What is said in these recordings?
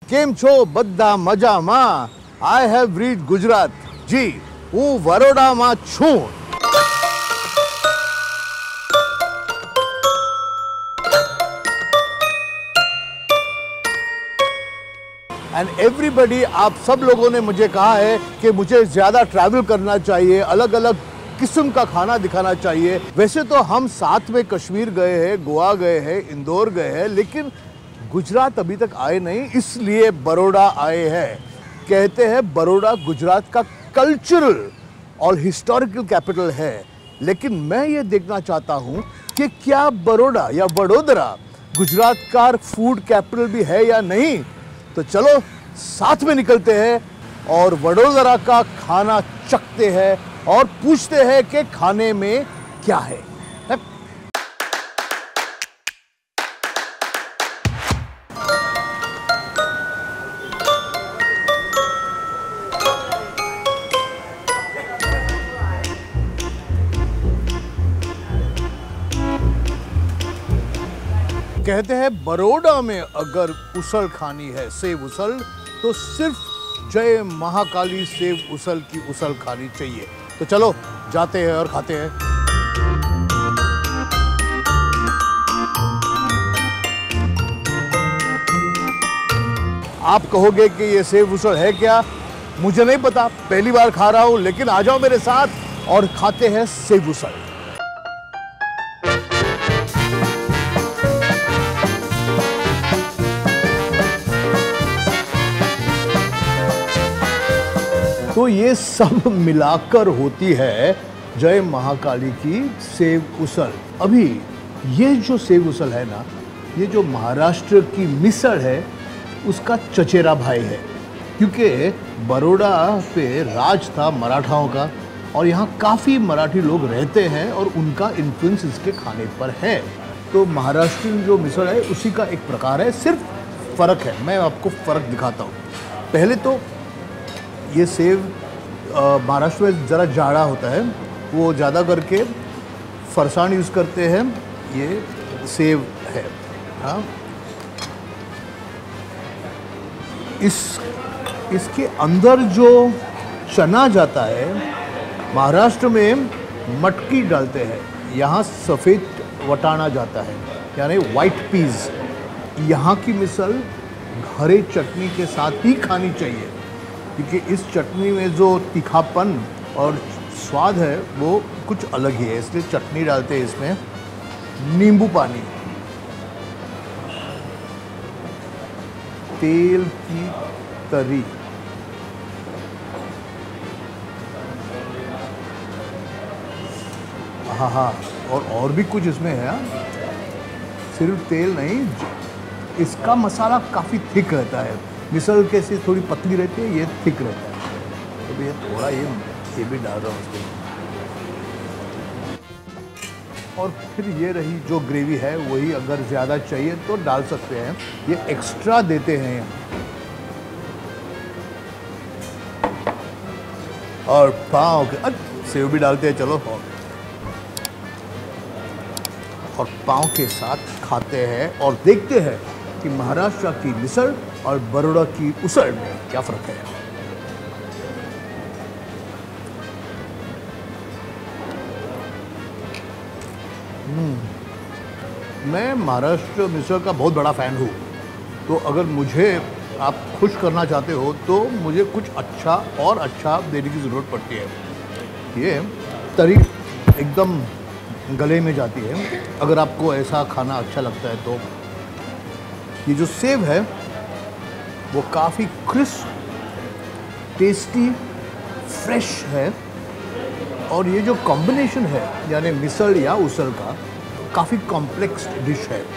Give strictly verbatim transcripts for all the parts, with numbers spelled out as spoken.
કેમ છો બધા મજામાં? I have reached Gujarat. જી, હું વડોદરામાં છું. एंड एवरीबडी, आप सब लोगों ने मुझे कहा है कि मुझे ज़्यादा ट्रैवल करना चाहिए, अलग अलग किस्म का खाना दिखाना चाहिए। वैसे तो हम साथ में कश्मीर गए हैं, गोवा गए हैं, इंदौर गए हैं, लेकिन गुजरात अभी तक आए नहीं, इसलिए बड़ौदा आए हैं। कहते हैं बड़ौदा गुजरात का कल्चरल और हिस्टोरिकल कैपिटल है, लेकिन मैं ये देखना चाहता हूँ कि क्या बड़ौदा या वडोदरा गुजरात का फूड कैपिटल भी है या नहीं। तो चलो साथ में निकलते हैं और वडोदरा का खाना चखते हैं और पूछते हैं कि खाने में क्या है। कहते हैं बड़ौदा में अगर उसल खानी है, सेव उसल, तो सिर्फ जय महाकाली सेव उसल की उसल खानी चाहिए। तो चलो जाते हैं और खाते हैं। आप कहोगे कि ये सेव उसल है क्या? मुझे नहीं पता, पहली बार खा रहा हूं, लेकिन आ जाओ मेरे साथ और खाते हैं सेव उसल। तो ये सब मिलाकर होती है जय महाकाली की सेव उसल। अभी ये जो सेव उसल है ना, ये जो महाराष्ट्र की मिसल है, उसका चचेरा भाई है, क्योंकि बड़ौदा पे राज था मराठाओं का और यहाँ काफ़ी मराठी लोग रहते हैं और उनका इन्फ्लुएंस इसके खाने पर है। तो महाराष्ट्र जो मिसल है उसी का एक प्रकार है, सिर्फ फ़र्क है। मैं आपको फ़र्क दिखाता हूँ। पहले तो ये सेव महाराष्ट्र में ज़रा जाड़ा होता है, वो ज़्यादा करके फरसाण यूज़ करते हैं। ये सेव है, हाँ। इस इसके अंदर जो चना जाता है, महाराष्ट्र में मटकी डालते हैं, यहाँ सफ़ेद वटाना जाता है, यानी वाइट पीस। यहाँ की मिसल हरे चटनी के साथ ही खानी चाहिए, क्योंकि इस चटनी में जो तीखापन और स्वाद है वो कुछ अलग ही है, इसलिए चटनी डालते हैं इसमें। नींबू पानी, तेल की तरी, हाँ हाँ, और और भी कुछ इसमें है, सिर्फ तेल नहीं, इसका मसाला काफ़ी थिक रहता है। मिसल कैसी थोड़ी पतली रहती है, ये थिक रहता है। तो ये थोड़ा ये ये भी डाल रहा हूँ उसके। और फिर ये रही जो ग्रेवी है, वही अगर ज़्यादा चाहिए तो डाल सकते हैं, ये एक्स्ट्रा देते हैं यहाँ। और पाव के सेव भी डालते हैं, चलो। और पाव के साथ खाते हैं और देखते हैं कि महाराष्ट्र की मिसल और बड़ौदा की उसल में क्या फ़र्क है। मैं महाराष्ट्र मिसल का बहुत बड़ा फ़ैन हूँ, तो अगर मुझे आप खुश करना चाहते हो तो मुझे कुछ अच्छा और अच्छा देने की ज़रूरत पड़ती है। ये तरी एकदम गले में जाती है, अगर आपको ऐसा खाना अच्छा लगता है तो। ये जो सेव है वो काफ़ी क्रिस्प, टेस्टी, फ्रेश है, और ये जो कॉम्बिनेशन है यानी मिसल या उसल का, काफ़ी कॉम्प्लेक्स डिश है।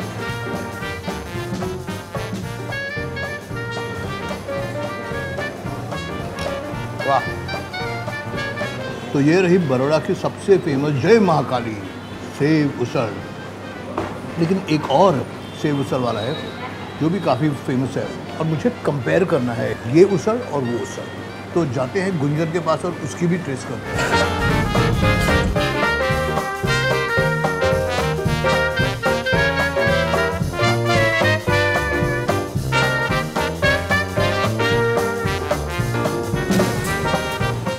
वाह। तो ये रही बड़ौदा की सबसे फेमस जय महाकाली सेव उसल। लेकिन एक और सेव उसल वाला है जो भी काफ़ी फेमस है, और मुझे कंपेयर करना है ये उसल और वो उसल। तो जाते हैं गुंजन के पास और उसकी भी टेस्ट करते हैं।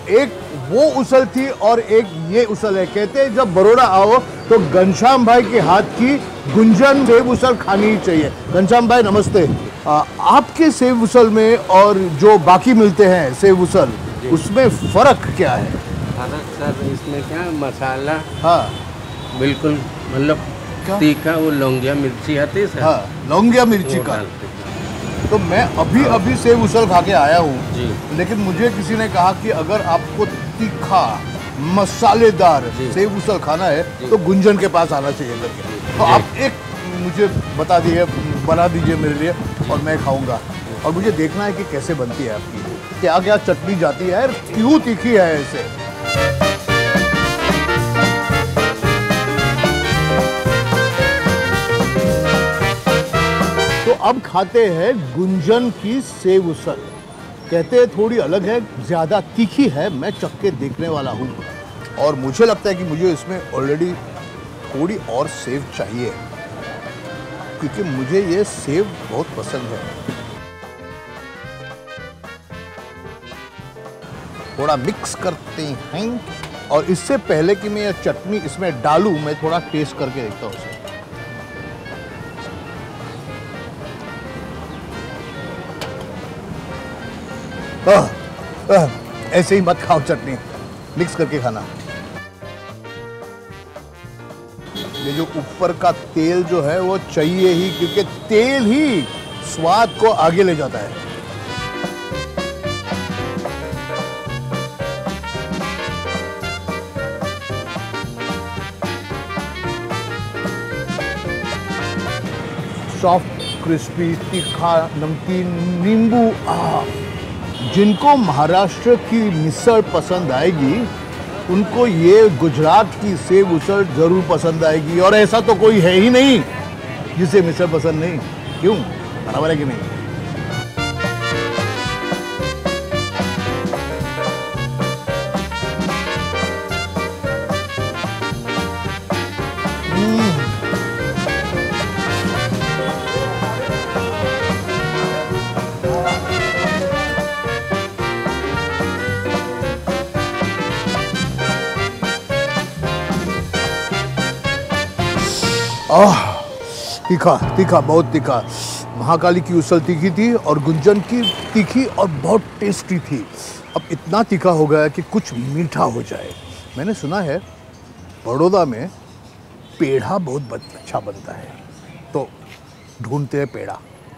एक वो उसल थी और एक ये उसल है। कहते हैं जब बड़ौदा आओ तो घनश्याम भाई के हाथ की गुंजन सेव उसल खानी ही चाहिए। घनश्याम भाई नमस्ते। आ, आपके सेव उसल में और जो बाकी मिलते हैं सेव उसल, उसमें फर्क क्या है? फर्क सर इसमें क्या मसाला, हाँ बिल्कुल मतलब तीखा, वो लौंगिया मिर्ची आती है सर। हाँ, लौंगिया मिर्ची का। तो मैं अभी अभी सेव उसल खा के आया हूँ, लेकिन मुझे किसी ने कहा कि अगर आपको तीखा मसालेदार सेव उसल खाना है तो गुंजन के पास आना चाहिए करके। तो आप एक मुझे बता दीजिए, बना दीजिए मेरे लिए और मैं खाऊंगा। और मुझे देखना है कि कैसे बनती है आपकी, क्या क्या चटनी जाती है, क्यों तीखी है ऐसे। तो अब खाते हैं गुंजन की सेव उसल। कहते हैं थोड़ी अलग है, ज़्यादा तीखी है। मैं चख के देखने वाला हूँ और मुझे लगता है कि मुझे इसमें ऑलरेडी थोड़ी और सेव चाहिए, क्योंकि मुझे ये सेव बहुत पसंद है। थोड़ा मिक्स करते हैं और इससे पहले कि मैं ये चटनी इसमें डालूं, मैं थोड़ा टेस्ट करके देखता हूँ उसे। आह, आह, ऐसे ही मत खाओ चटनी, मिक्स करके खाना। ये जो ऊपर का तेल जो है वो चाहिए ही, क्योंकि तेल ही स्वाद को आगे ले जाता है। सॉफ्ट, क्रिस्पी, तीखा, नमकीन, नींबू। आ जिनको महाराष्ट्र की मिसल पसंद आएगी उनको ये गुजरात की सेव उसल जरूर पसंद आएगी। और ऐसा तो कोई है ही नहीं जिसे मिसल पसंद नहीं। क्यों? बराबर है कि नहीं? आह, तीखा तीखा, बहुत तीखा। महाकाली की उसल तीखी थी और गुंजन की तीखी और बहुत टेस्टी थी। अब इतना तीखा हो गया कि कुछ मीठा हो जाए। मैंने सुना है बड़ौदा में पेड़ा बहुत अच्छा बनता है, तो ढूंढते हैं पेड़ा।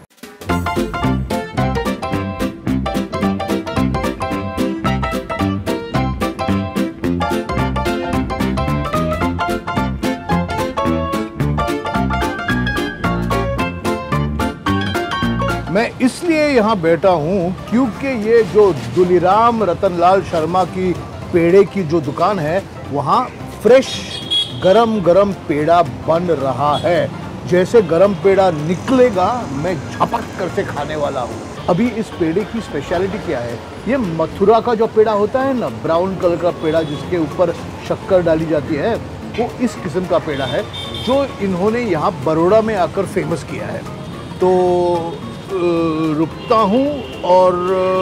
मैं इसलिए यहाँ बैठा हूँ क्योंकि ये जो दुलीराम रतनलाल शर्मा की पेड़े की जो दुकान है, वहाँ फ्रेश गरम गरम पेड़ा बन रहा है। जैसे गरम पेड़ा निकलेगा मैं झपक कर से खाने वाला हूँ। अभी इस पेड़े की स्पेशलिटी क्या है? ये मथुरा का जो पेड़ा होता है ना, ब्राउन कलर का पेड़ा जिसके ऊपर शक्कर डाली जाती है, वो इस किस्म का पेड़ा है जो इन्होंने यहाँ बड़ौदा में आकर फेमस किया है। तो रुकता हूँ और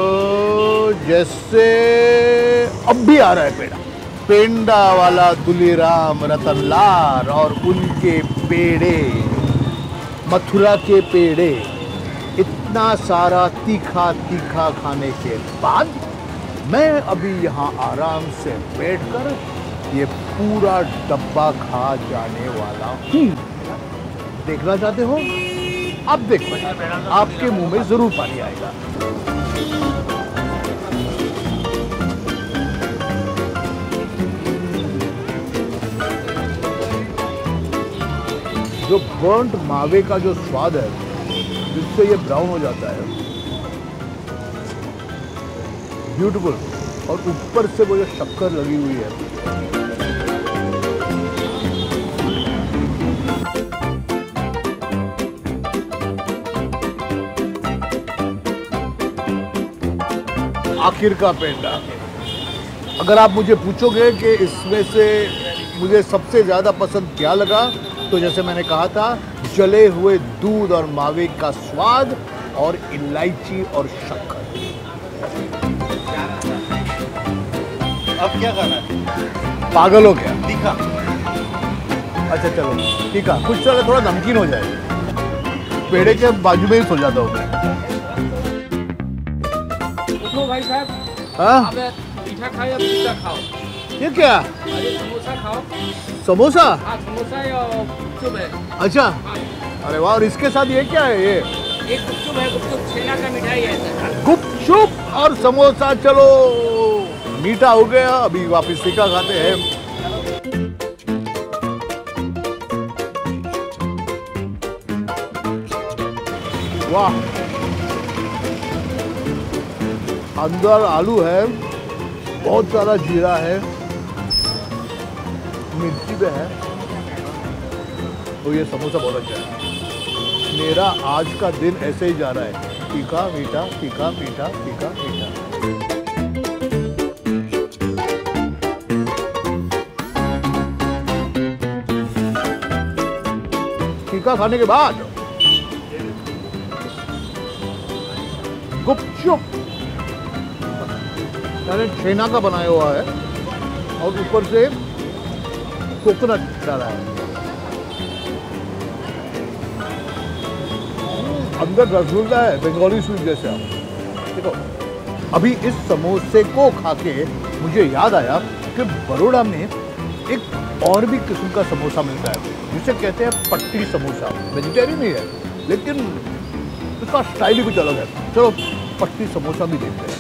जैसे अब भी आ रहा है पेड़ा, पेंडा वाला दुलीराम रतनलाल और उनके पेड़े, मथुरा के पेड़े। इतना सारा तीखा तीखा खाने के बाद मैं अभी यहाँ आराम से बैठकर ये पूरा डब्बा खा जाने वाला हूँ। देखना चाहते हो? अब देखो, आपके मुंह में जरूर पानी आएगा। जो बर्न्ट मावे का जो स्वाद है जिससे ये ब्राउन हो जाता है, ब्यूटीफुल। और ऊपर से वो जो शक्कर लगी हुई है, आखिर का पेंडा। अगर आप मुझे पूछोगे कि इसमें से मुझे सबसे ज़्यादा पसंद क्या लगा, तो जैसे मैंने कहा था, जले हुए दूध और मावे का स्वाद और इलायची और शक्कर। अब क्या खाना है? पागल हो गया। तीखा। अच्छा चलो ठीक है, कुछ चलो थोड़ा नमकीन हो जाए। पेड़े के बाजू में ही सो जाता हूँ मैं। उठो भाई साहब, हाँ आप मीठा खाओ या पिज्जा खाओ? ये क्या? अरे समोसा खाओ। समोसा? हाँ समोसा या गुपचुप है। अच्छा, हाँ, अरे वाह। और इसके साथ ये क्या है? ये एक गुपचुप है, गुपचुप छेना का मिठाई है सर। गुपचुप और समोसा। चलो मीठा हो गया, अभी वापस तीखा खाते हैं। वाह, अंदर आलू है, बहुत सारा जीरा है, मिर्ची भी है, तो ये समोसा बहुत अच्छा है। मेरा आज का दिन ऐसे ही जा रहा है, तीखा मीठा तीखा मीठा तीखा मीठा। तीखा खाने के बाद गुपचुप मैंने छेना का बनाया हुआ है और ऊपर से कोकोनट डाला है। अंदर रसगुल्ला है, बंगाली स्वीट जैसा। देखो, अभी इस समोसे को खा के मुझे याद आया कि बड़ौदा में एक और भी किस्म का समोसा मिलता है जिसे कहते हैं पट्टी समोसा। वेजिटेरियन ही है लेकिन उसका स्टाइल ही कुछ अलग है। चलो पट्टी समोसा भी देखते हैं।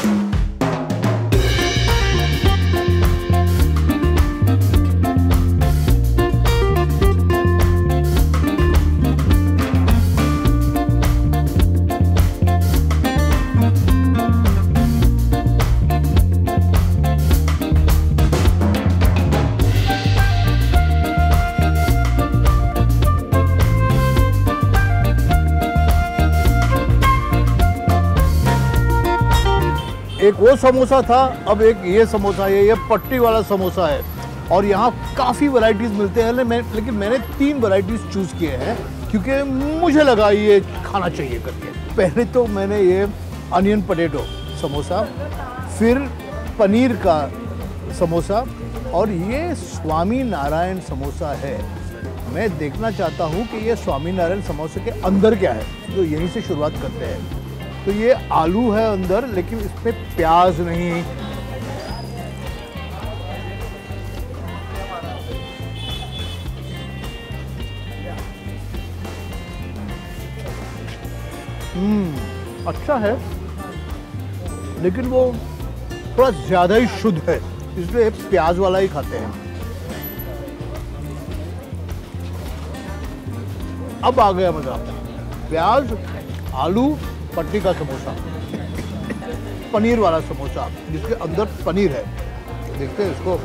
एक वो समोसा था, अब एक ये समोसा है। ये पट्टी वाला समोसा है और यहाँ काफ़ी वैरायटीज़ मिलते हैं। मैं लेकिन मैंने तीन वैरायटीज़ चूज़ किए हैं क्योंकि मुझे लगा ये खाना चाहिए करके। पहले तो मैंने ये अनियन पोटैटो समोसा, फिर पनीर का समोसा और ये स्वामी नारायण समोसा है। मैं देखना चाहता हूँ कि ये स्वामी नारायण समोसे के अंदर क्या है, तो यहीं से शुरुआत करते हैं। तो ये आलू है अंदर, लेकिन इसमें प्याज नहीं। हम्म अच्छा है लेकिन वो थोड़ा ज्यादा ही शुद्ध है, इसलिए प्याज वाला ही खाते हैं। अब आ गया मजा। प्याज, आलू, पट्टी का समोसा, पनीर वाला समोसा जिसके अंदर पनीर है। देखते हैं इसको।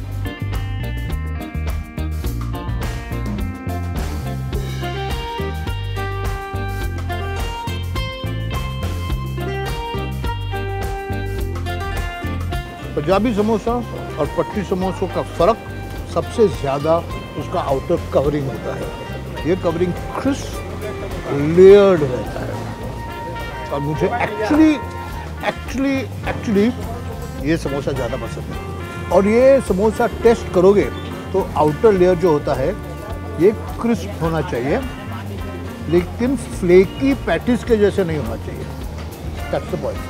पंजाबी समोसा और पट्टी समोसों का फर्क सबसे ज्यादा उसका आउटर कवरिंग होता है। ये कवरिंग क्रिस्प लेयर्ड रहता है और मुझे एक्चुअली एक्चुअली एक्चुअली ये समोसा ज़्यादा पसंद है। और ये समोसा टेस्ट करोगे तो आउटर लेयर जो होता है ये क्रिस्प होना चाहिए, लेकिन फ्लेकी पैटिस के जैसे नहीं होना चाहिए। That's the point.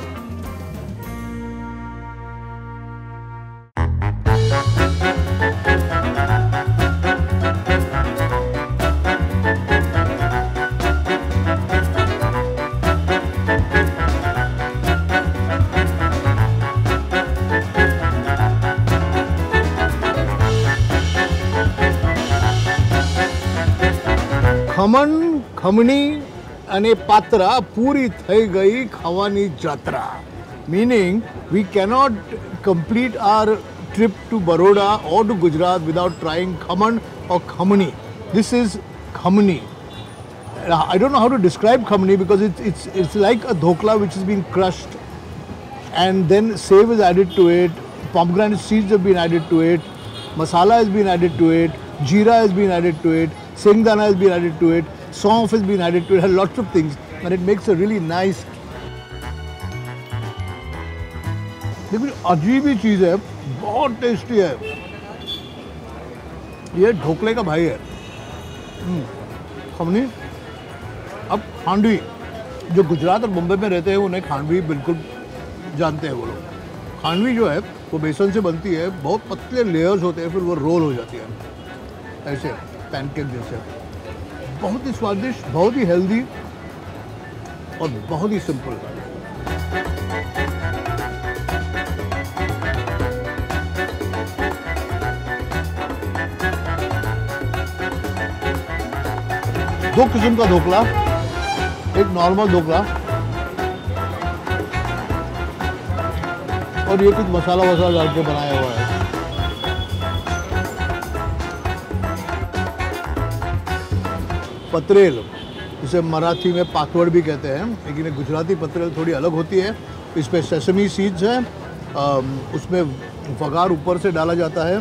ખમણ ખમણી અને પાત્રા પૂરી થઈ ગઈ ખાવાની જાત્રા. Meaning we cannot complete our trip to Baroda or to Gujarat without trying khaman or khamani. This is khamani. I don't know how to describe khamani because it's it's it's like a dhokla which has been crushed and then save is added to it, pomegranate seeds have been added to it, masala has been added to it, jeera has been added to it, singdana has been added to it, saunf has been added to it, lots of things, and it makes a really nice. देखो अजीब ही चीज़ है, बहुत tasty है। ये ढोकले का भाई है। हम्म, खमनी। अब खांडवी, जो गुजरात और मुंबई में रहते हैं उन्हें खांडवी बिल्कुल जानते हैं वो लोग। खांडवी जो है वो बेसन से बनती है, बहुत पतले लेयर्स होते हैं, फिर वो रोल हो जाती है ऐसे पैनकेक जैसे। बहुत ही स्वादिष्ट, बहुत ही हेल्दी और बहुत ही सिंपल। दो किस्म का ढोकला, एक नॉर्मल ढोकला और ये कुछ मसाला वसाला डाल के बनाया हुआ है। पतरेल, इसे मराठी में पातवड़ भी कहते हैं, लेकिन ये गुजराती पतरेल थोड़ी अलग होती है। इसमें सेसमी सीड्स हैं, उसमें वघार ऊपर से डाला जाता है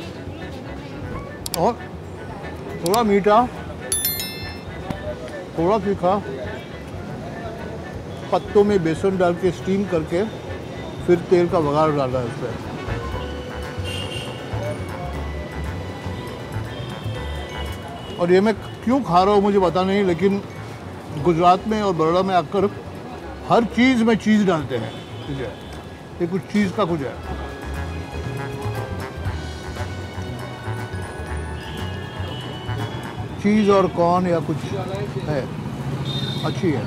और थोड़ा मीठा, थोड़ा तीखा, पत्तों में बेसन डाल के स्टीम करके फिर तेल का वघार डाला है उसमें। और ये मैं क्यों खा रहा हूँ मुझे पता नहीं, लेकिन गुजरात में और बड़ौदा में आकर हर चीज़ में चीज़ डालते हैं, ठीक है। ये कुछ चीज़ का कुछ है। चीज़ और कॉर्न या कुछ है, अच्छी है,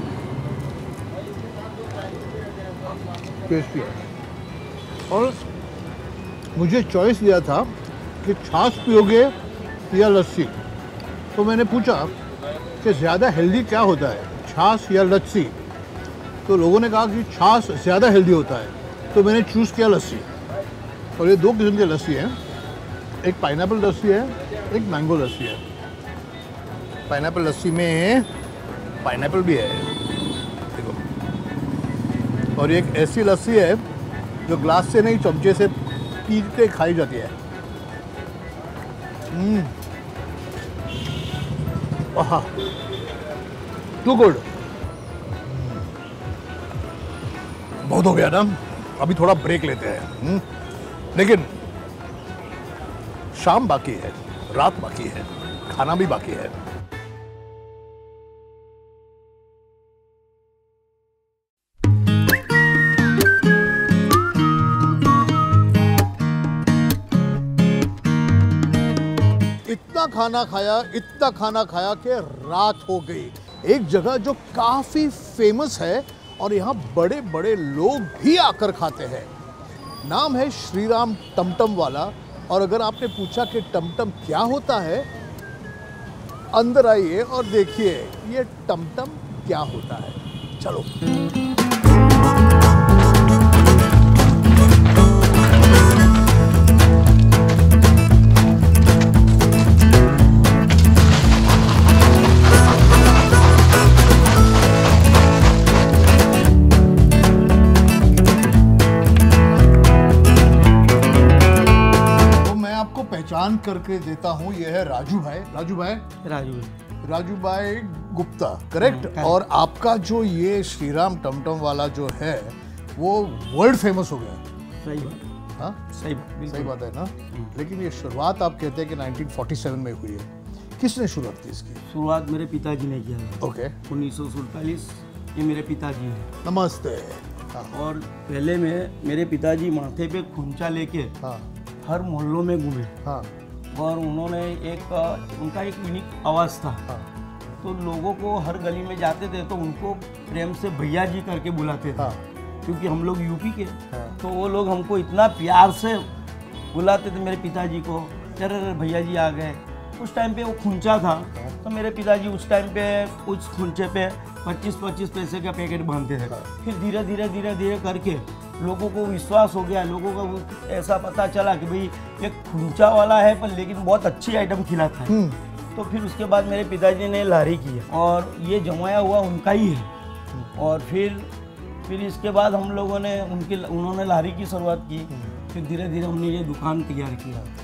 टेस्टी है। और मुझे चॉइस दिया था कि छाछ पियोगे या लस्सी, तो मैंने पूछा कि ज़्यादा हेल्दी क्या होता है, छाछ या लस्सी। तो लोगों ने कहा कि छाछ ज़्यादा हेल्दी होता है, तो मैंने चूज़ किया लस्सी। और ये दो किस्म की लस्सी हैं, एक पाइनएप्पल लस्सी है, एक मैंगो लस्सी है। पाइनएप्पल लस्सी में पाइनएप्पल भी है, देखो। और ये एक ऐसी लस्सी है जो ग्लास से नहीं चमचे से पी के खाई जाती है। हम्म, आहा, टू गुड। बहुत हो गया ना, अभी थोड़ा ब्रेक लेते हैं। हम्म, लेकिन शाम बाकी है, रात बाकी है, खाना भी बाकी है। इतना खाना खाया, इतना खाना खाया कि रात हो गई। एक जगह जो काफ़ी फेमस है और यहाँ बड़े बड़े लोग भी आकर खाते हैं, नाम है श्रीराम टमटम वाला। और अगर आपने पूछा कि टमटम क्या होता है, अंदर आइए और देखिए ये टमटम क्या होता है। चलो। पहचान करके देता हूँ, यह है राजू भाई। राजू भाई राजू राजू भाई गुप्ता, करेक्ट। और आपका जो ये श्रीराम टमटम वाला जो है वो वर्ल्ड फेमस हो गया। सही बात। हाँ सही बात, सही बात है ना। लेकिन ये शुरुआत आप कहते हैं कि नाइनटीन फोर्टी सेवन में हुई है। किसने शुरुआत की इसकी? शुरुआत मेरे पिताजी ने किया था। ओके। उन्नीस सौ सैंतालीस, ये मेरे पिताजी हैं। नमस्ते। हाँ। और पहले में मेरे पिताजी माथे पे खुंचा लेके हाँ हर मोहल्लों में घूमे। हाँ। और उन्होंने एक उनका एक यूनिक आवाज़ था। हाँ। तो लोगों को हर गली में जाते थे तो उनको प्रेम से भैया जी करके बुलाते थे। हाँ। क्योंकि हम लोग यूपी के। हाँ। तो वो लोग हमको इतना प्यार से बुलाते थे मेरे पिताजी को, अरे भैया जी आ गए। उस टाइम पे वो खुंचा था, तो मेरे पिताजी उस टाइम पे उस खुंचे पे पच्चीस पच्चीस पैसे का पैकेट बांधते थे। फिर धीरे धीरे धीरे धीरे करके लोगों को विश्वास हो गया, लोगों को ऐसा पता चला कि भाई ये खुंचा वाला है पर लेकिन बहुत अच्छी आइटम खिलाता है। तो फिर उसके बाद मेरे पिताजी ने लारी की और ये जमाया हुआ उनका ही है। और फिर फिर इसके बाद हम लोगों ने उनकी उन्होंने लारी की शुरुआत की। फिर धीरे धीरे हमने ये दुकान तैयार किया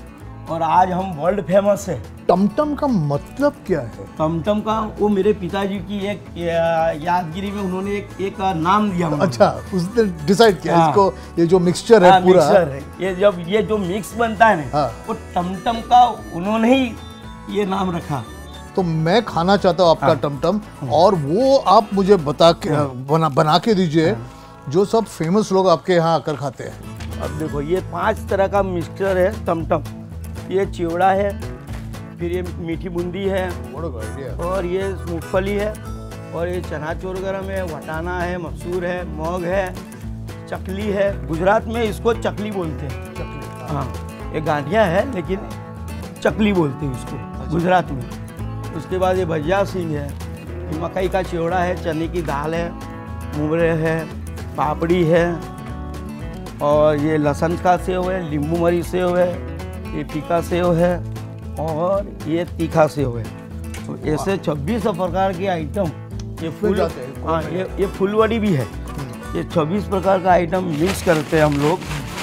और आज हम वर्ल्ड फेमस है। टमटम का मतलब क्या है? टमटम का वो मेरे पिताजी की एक या- यादगिरी में उन्होंने एक एक नाम दिया मुझे। अच्छा, उसने डिसाइड किया हाँ। इसको, ये जो मिक्सचर है हाँ, पूरा। मिक्सर है। ये जब ये जो मिक्स बनता है ना, हाँ। वो टमटम का उन्होंने ही ये नाम रखा। तो मैं खाना चाहता हूँ आपका हाँ। टमटम, और वो आप मुझे बता के बना बना के दीजिए जो सब फेमस लोग आपके यहाँ आकर खाते हैं। अब देखो ये पांच तरह का मिक्सचर है टमटम। ये चिवड़ा है, फिर ये मीठी बूंदी है, और ये मूंगफली है, और ये चनाचूर गरम है, वटाना है, मसूर है, मोग है, चकली है। गुजरात में इसको चकली बोलते हैं। चकली, हाँ, ये गांठिया है लेकिन चकली बोलते हैं इसको गुजरात में। उसके बाद ये भजिया सिंह है, ये मकई का चिवड़ा है, चने की दाल है, मुबरे है, पापड़ी है, और ये लहसुन का सेव है, नींबू मरी सेव है, ये फीका सेव है, और ये तीखा सेव है। तो ऐसे छब्बीस प्रकार के आइटम ये फूल, जाते हैं। हाँ, ये ये फूलवड़ी भी है। ये छब्बीस प्रकार का आइटम मिक्स करते हैं हम लोग,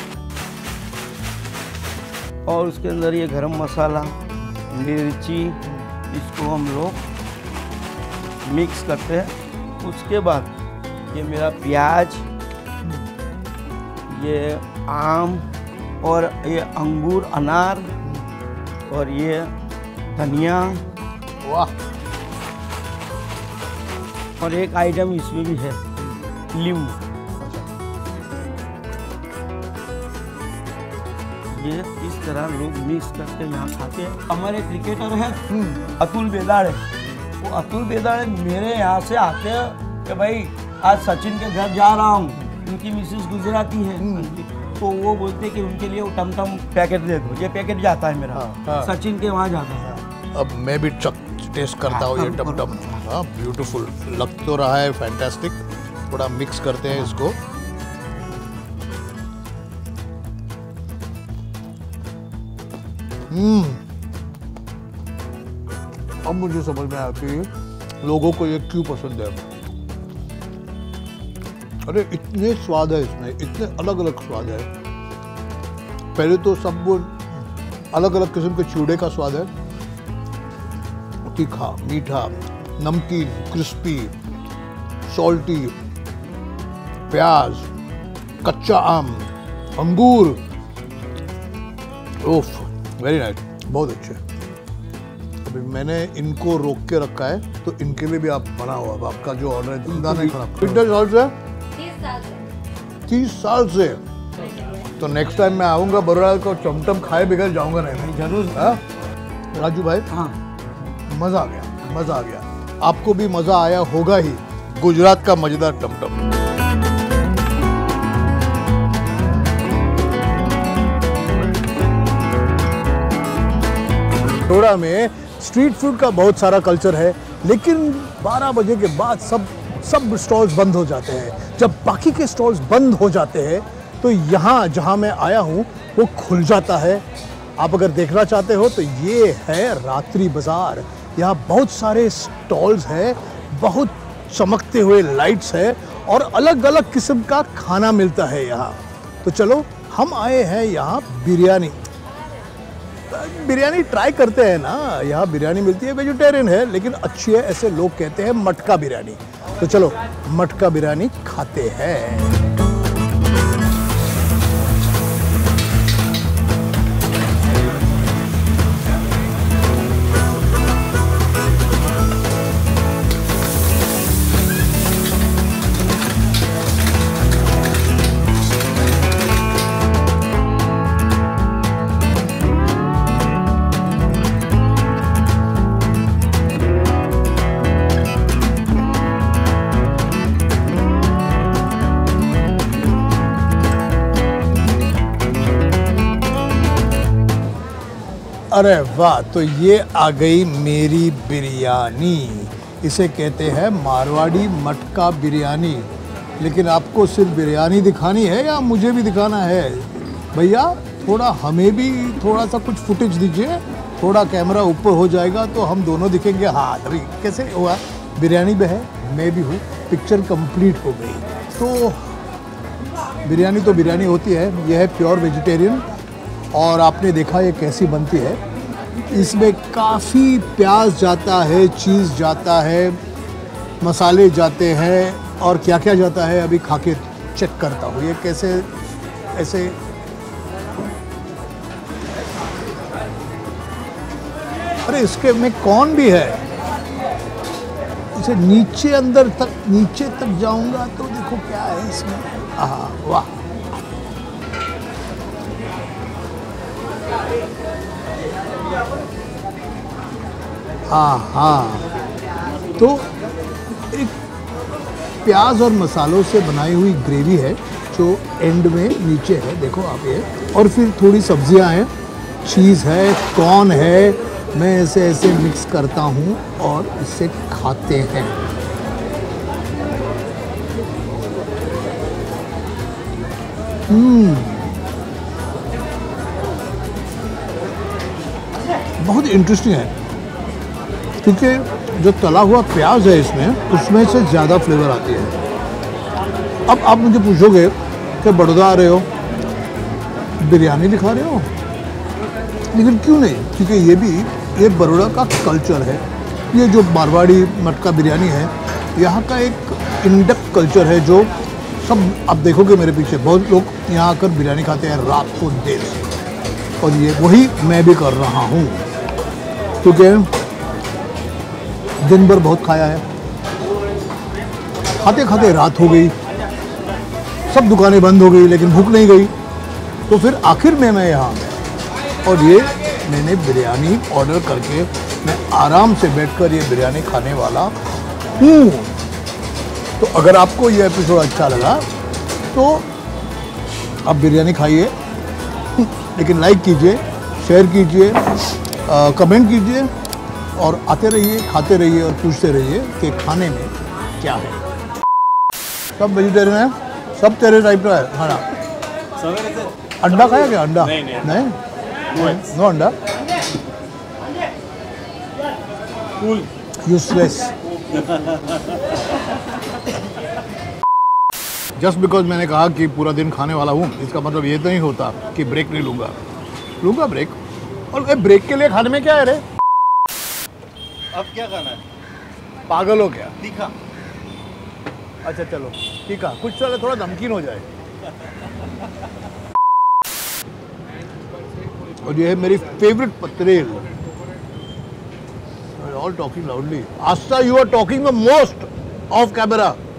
और उसके अंदर ये गरम मसाला, मिर्ची, इसको हम लोग मिक्स करते हैं। उसके बाद ये मेरा प्याज, ये आम, और ये अंगूर, अनार, और ये धनिया, वाह। और एक आइटम इसमें भी है नींबू। ये इस तरह लोग मिक्स करके यहाँ खाते हैं। हमारे क्रिकेटर है अतुल बेदाड़े, वो अतुल बेदाड़े मेरे यहाँ से आते हैं कि भाई आज सचिन के घर जा रहा हूँ, उनकी मिसेस गुजराती है, तो वो बोलते हैं कि उनके लिए वो टमटम पैकेट दे दो। ये पैकेट जाता है मेरा, हाँ, हाँ। सचिन के वहाँ जाता है। अब मैं भी चक टेस्ट करता हूँ हाँ, ये करो, टमटम। करो। हाँ, ब्यूटीफुल लग तो रहा है, फैंटास्टिक। थोड़ा मिक्स करते हैं इसको। हम्म अब मुझे समझ में आया कि लोगों को ये क्यों पसंद है। अरे इतने स्वाद है इसमें, इतने अलग अलग स्वाद है। पहले तो सब वो अलग अलग किस्म के चूड़े का स्वाद है, तीखा, मीठा, नमकीन, क्रिस्पी, सॉल्टी, प्याज, कच्चा आम, अंगूर। ओफ, वेरी नाइस, बहुत अच्छे। अभी मैंने इनको रोक के रखा है, तो इनके लिए भी आप बनाओ। अब आपका जो ऑर्डर है जिंदा नहीं खराब। कितने साल से? तीस साल से। तीस साल से। तो नेक्स्ट टाइम मैं आऊँगा बरोड़ा को चमचम खाए बगैर जाऊँगा नहीं। जरूर। हाँ? राजू भाई, हाँ, मज़ा आ गया, मज़ा आ गया। आपको भी मज़ा आया होगा ही गुजरात का मज़ेदार टमटम। बरोड़ा में स्ट्रीट फूड का बहुत सारा कल्चर है, लेकिन बारह बजे के बाद सब सब स्टॉल्स बंद हो जाते हैं। जब बाकी के स्टॉल्स बंद हो जाते हैं तो यहाँ जहाँ मैं आया हूँ वो खुल जाता है। आप अगर देखना चाहते हो तो ये है रात्रि बाज़ार। यहाँ बहुत सारे स्टॉल्स हैं, बहुत चमकते हुए लाइट्स है, और अलग अलग किस्म का खाना मिलता है यहाँ। तो चलो, हम आए हैं यहाँ बिरयानी बिरयानी ट्राई करते हैं ना। यहाँ बिरयानी मिलती है, वेजिटेरियन है लेकिन अच्छी है, ऐसे लोग कहते हैं मटका बिरयानी। तो चलो मटका बिरयानी खाते हैं। अरे वाह, तो ये आ गई मेरी बिरयानी। इसे कहते हैं मारवाड़ी मटका बिरयानी। लेकिन आपको सिर्फ बिरयानी दिखानी है या मुझे भी दिखाना है? भैया थोड़ा हमें भी थोड़ा सा कुछ फुटेज दीजिए। थोड़ा कैमरा ऊपर हो जाएगा तो हम दोनों दिखेंगे। हाँ, अभी कैसे हुआ? बिरयानी भी है, मैं भी हूँ, पिक्चर कंप्लीट हो गई। तो बिरयानी तो बिरयानी होती है। यह है प्योर वेजिटेरियन, और आपने देखा ये कैसी बनती है। इसमें काफ़ी प्याज जाता है, चीज़ जाता है, मसाले जाते हैं और क्या क्या जाता है अभी खा के चेक करता हूँ। ये कैसे ऐसे अरे इसके में कौन भी है, इसे नीचे अंदर तक नीचे तक जाऊंगा तो देखो क्या है इसमें। आहा वाह, हाँ हाँ, तो एक प्याज और मसालों से बनाई हुई ग्रेवी है जो एंड में नीचे है, देखो आप ये, और फिर थोड़ी सब्जियां हैं, चीज़ है, कॉर्न है। मैं ऐसे ऐसे मिक्स करता हूँ और इसे खाते हैं। हम्म, बहुत इंटरेस्टिंग है क्योंकि जो तला हुआ प्याज है इसमें, उसमें से ज़्यादा फ्लेवर आती है। अब आप मुझे पूछोगे कि बड़ौदा आ रहे हो, बिरयानी दिखा रहे हो, लेकिन क्यों नहीं, क्योंकि ये भी ये बड़ौदा का कल्चर है। ये जो मारवाड़ी मटका बिरयानी है, यहाँ का एक इंडक्ट कल्चर है जो सब आप देखोगे मेरे पीछे बहुत लोग यहाँ आकर बिरयानी खाते हैं रात को देर से, और ये वही मैं भी कर रहा हूँ क्योंकि दिन भर बहुत खाया है, खाते खाते रात हो गई, सब दुकानें बंद हो गई, लेकिन भूख नहीं गई, तो फिर आखिर में मैं यहाँ, और ये मैंने बिरयानी ऑर्डर करके मैं आराम से बैठकर ये बिरयानी खाने वाला हूँ। तो अगर आपको ये एपिसोड अच्छा लगा तो आप बिरयानी खाइए, लेकिन लाइक कीजिए, शेयर कीजिए, कमेंट कीजिए और आते रहिए, खाते रहिए और पूछते रहिए कि खाने में क्या है। सब वेजिटेरियन है, सब तेरे टाइप का है खाना। सवेरे से अंडा खाया क्या? अंडा नहीं, नहीं। नहीं? नो अंडा, कूल यूजलेस। जस्ट बिकॉज मैंने कहा कि पूरा दिन खाने वाला हूँ, इसका मतलब ये तो नहीं होता कि ब्रेक नहीं लूँगा। लूँगा ब्रेक, और ब्रेक के लिए खाने में क्या है रे? अब क्या खाना है? पागल हो क्या? तीखा। अच्छा चलो ठीक है, कुछ चले थोड़ा नमकीन हो जाए। और ये है मेरी फेवरेट पतरेल। All talking loudly. Aastha, you are talking the most of camera.